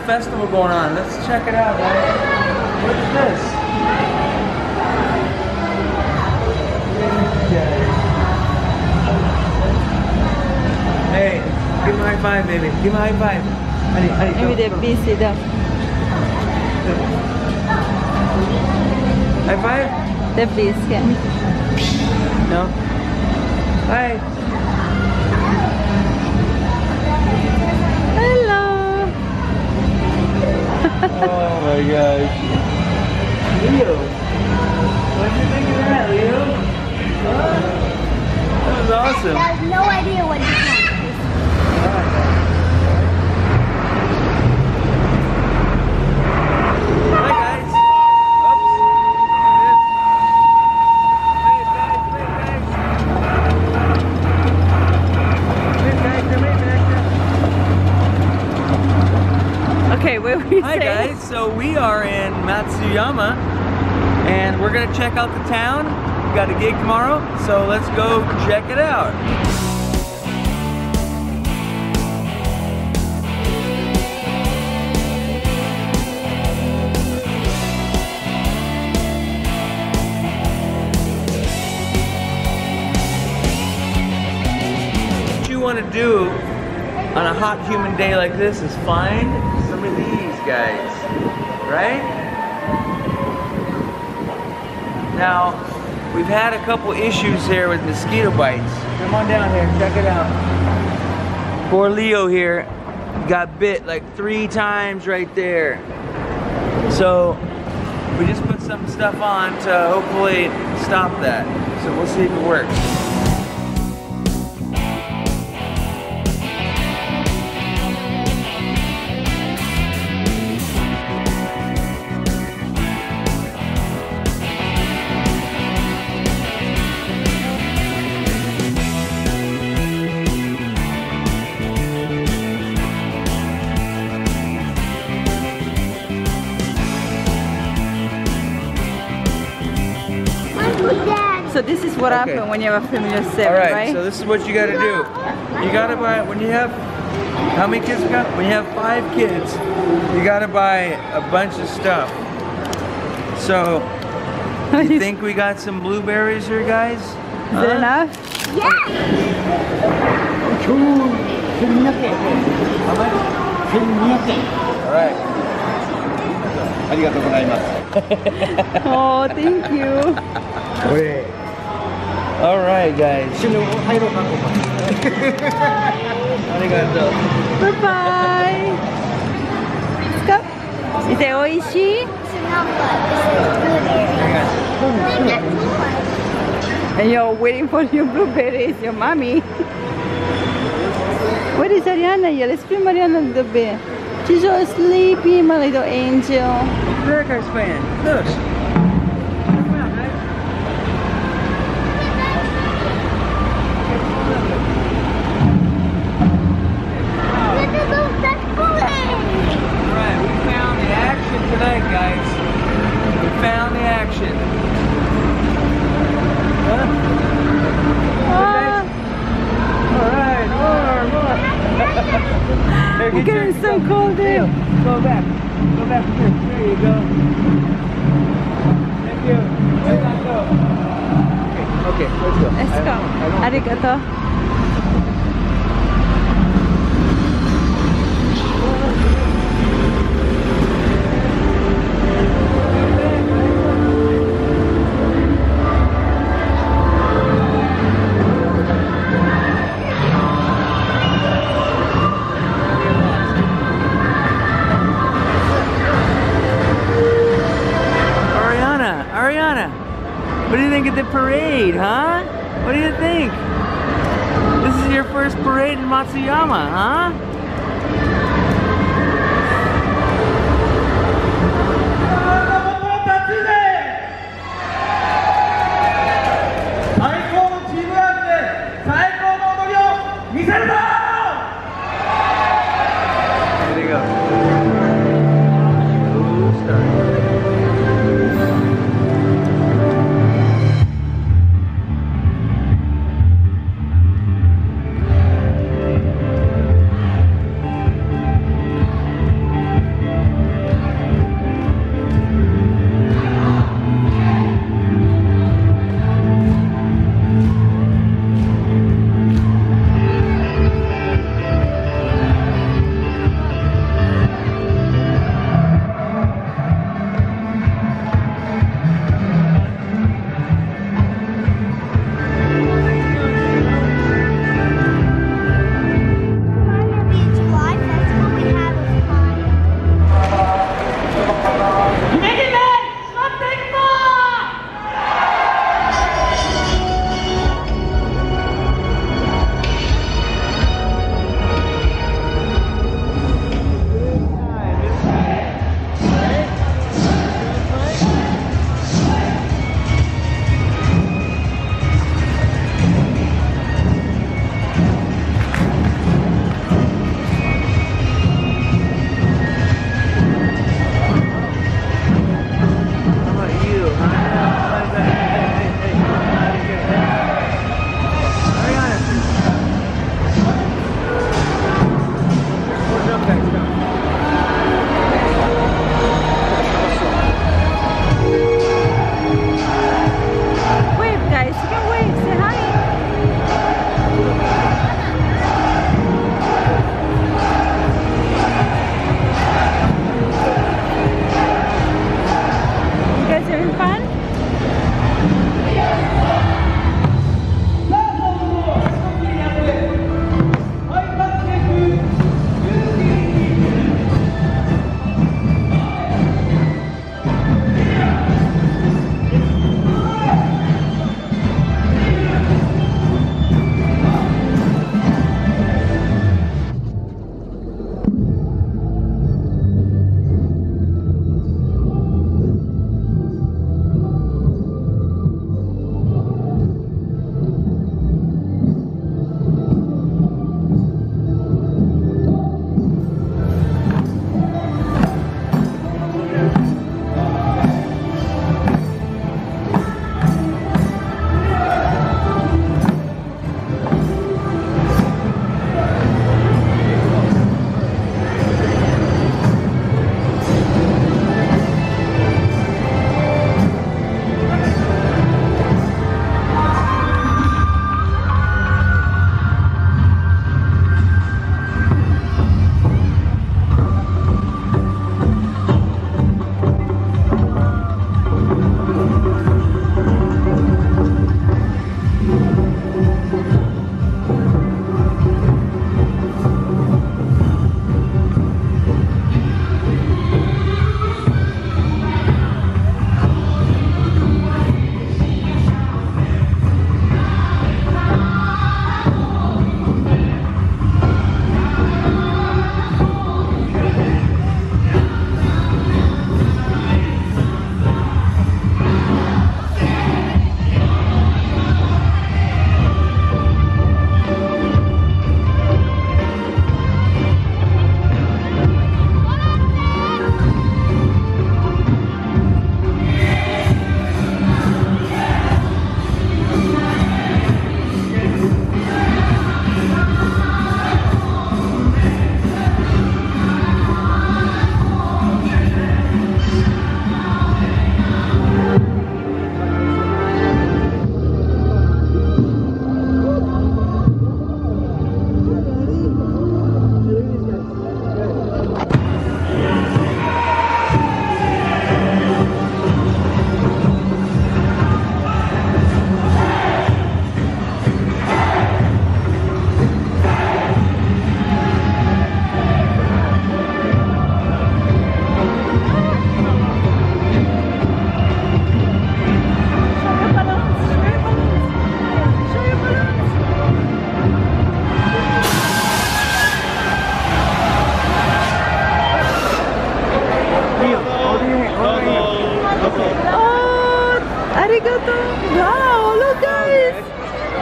festival going on. Let's check it out, guys. What is this? Hey, give me a high five, baby. Give me a high five. Honey, Maybe they're busy though. High five? They're busy. No. Hi. Hello. Oh my gosh. Leo. What did you think of that, Leo? Huh? That was awesome. I have no idea what he's doing. Hi guys. Oops. Wait guys. Come here. Okay, where we Hi guys, so we are in Matsuyama and we're gonna check out the town. We got a gig tomorrow, so let's go check it out. What you want to do on a hot, humid day like this is find some of these guys, right? Now, we've had a couple issues here with mosquito bites. Come on down here, check it out. Poor Leo here got bit like 3 times right there. So, we just put some stuff on to hopefully stop that. So we'll see if it works. So this is what happens when you have a family of 7, Alright, right? so this is what you gotta do. You gotta buy, when you have, how many kids you got? When you have 5 kids, you gotta buy a bunch of stuff. So, you think we got some blueberries here, guys? Is it enough? Yeah! Alright. Oh, thank you. Alright, guys. Bye bye. Let's go. Is it oishi? And you're waiting for your blueberries, your mommy. Where is Ariana? Yeah, let's bring Ariana a little bit. She's so sleepy, my little angel. Burgers fan. Look. Come on, guys. Alright, we found the action tonight, guys. We found the action. Huh? Alright, more. It's getting so cold there. Go back. Go back here. There you go. Thank you. Let's go. Okay, let's go. Let's go. Arigato. What do you think of the parade, huh? What do you think? This is your first parade in Matsuyama, huh? There you go.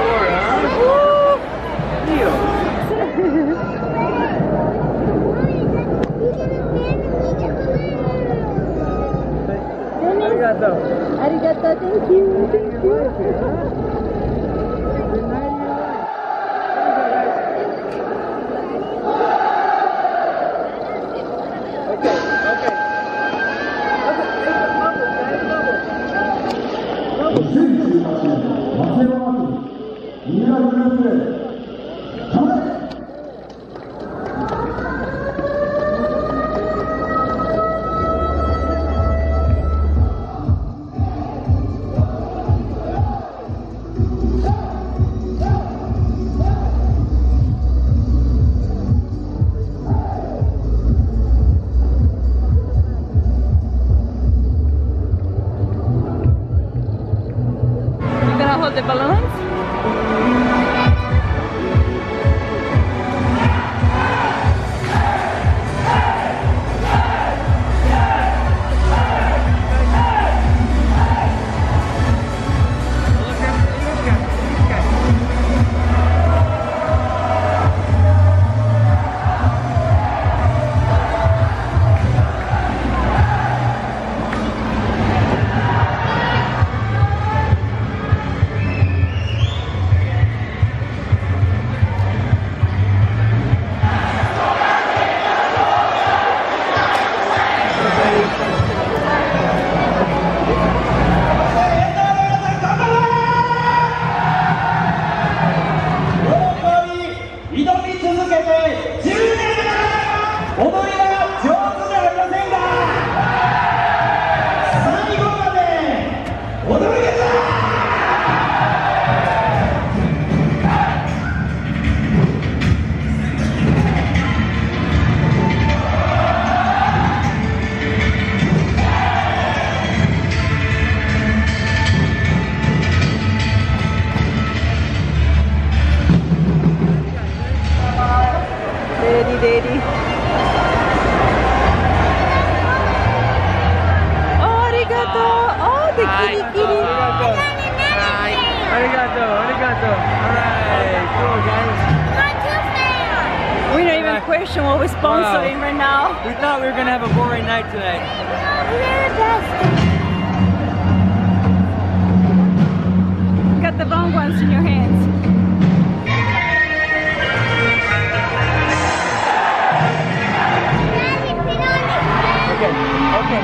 door, huh? Leo. Arigato. Arigato, thank you. Thank you. Hold the balloons. Daddy. Oh, arigato. Oh, the kitty kitty. Arigato. Alright, cool guys. We don't even question what we're sponsoring right now. We thought we were gonna have a boring night tonight. Got the wrong ones in your hands. Okay.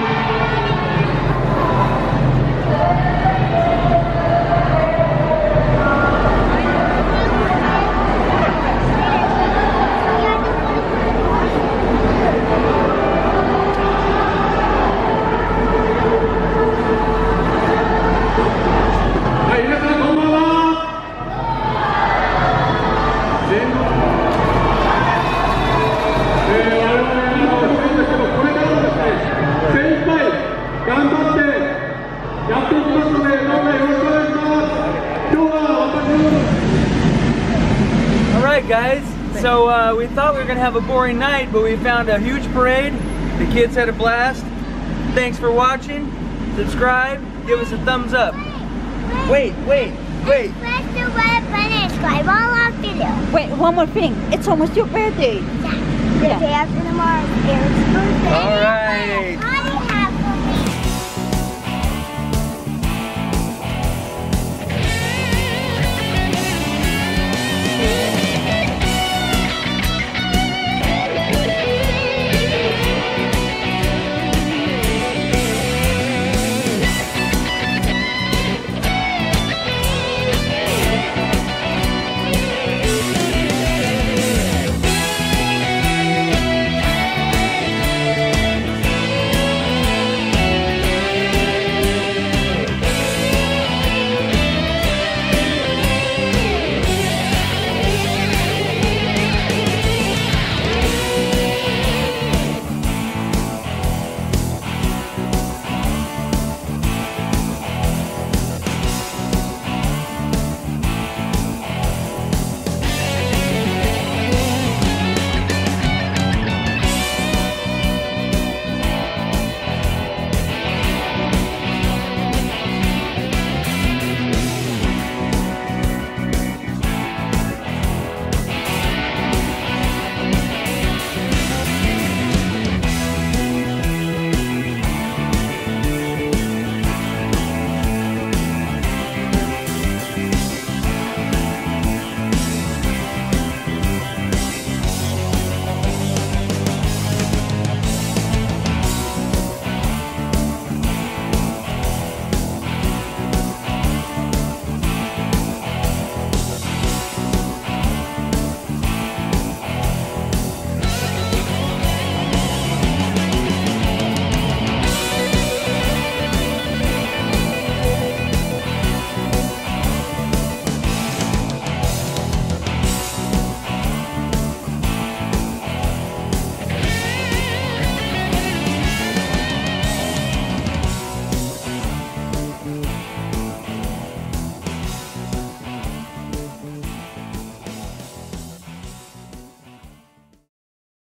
Alright guys, so we thought we were going to have a boring night, but we found a huge parade. The kids had a blast. Thanks for watching. Subscribe. Give us a thumbs up. Wait. Press the red button, subscribe all our videos. Wait, one more thing. It's almost your birthday. The day after tomorrow, Eric's birthday. Alright.